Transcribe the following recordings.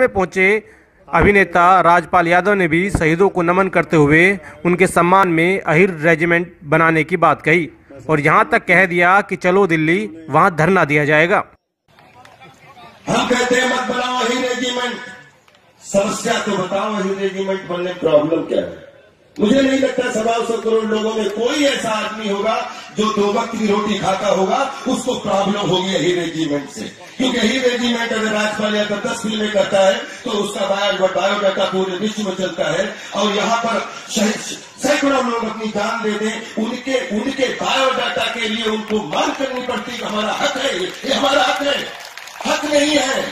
में पहुंचे अभिनेता राजपाल यादव ने भी शहीदों को नमन करते हुए उनके सम्मान में अहिर रेजिमेंट बनाने की बात कही और यहां तक कह दिया कि चलो दिल्ली, वहां धरना दिया जाएगा। हम कहते हैं मत बनाओ अहिर रेजिमेंट, समस्या तो बताओ अहिर रेजिमेंट बनने प्रॉब्लम क्या है। मुझे नहीं लगता 125 करोड़ लोगों में कोई ऐसा आदमी होगा जो 2 वक्त की रोटी खाता होगा उसको प्रॉब्लम होगी अहिर रेजिमेंट से, क्योंकि अहिर रेजिमेंट अगर राजपाल यादव 10 फिल्में करता है तो उसका बायोडाटा पूरे विश्व में चलता है और यहाँ पर सैकड़ों लोग अपनी जान दे दें, उनके बायोडाटा के लिए उनको मांग करनी पड़ती है। हमारा हक है, ये हमारा हक है, हक नहीं है।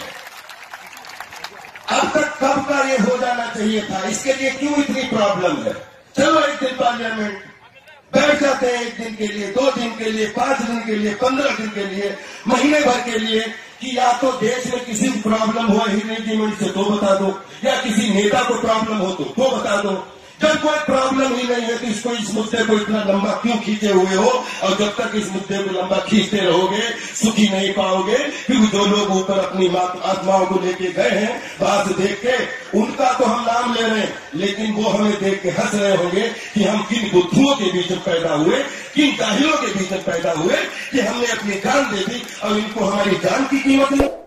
अब तक कब का ये हो जाना चाहिए था, इसके लिए क्यों इतनी प्रॉब्लम है। चलो एक दिन पार्लियामेंट बैठ जाते हैं, 1 दिन के लिए, 2 दिन के लिए, 5 दिन के लिए, 15 दिन के लिए, महीने भर के लिए, कि या तो देश में किसी को प्रॉब्लम हो अहिर रेजिमेंट से तो बता दो, या किसी नेता को प्रॉब्लम हो तो बता दो। जब कोई प्रॉब्लम ही नहीं है तो इसको इस मुद्दे को इतना लंबा क्यों खींचे हुए हो, और जब तक इस मुद्दे को लंबा खींचते रहोगे सुखी नहीं पाओगे। क्योंकि जो लोग ऊपर अपनी आत्माओं को लेके गए हैं वहां से देख के, उनका तो हम नाम ले रहे हैं, लेकिन वो हमें देख के हंस रहे होंगे कि हम किन बुद्धुओं के बीच में पैदा हुए, किन जाहिलों के बीच में पैदा हुए कि हमने अपनी जान दे दी और इनको हमारी जान की कीमत नहीं।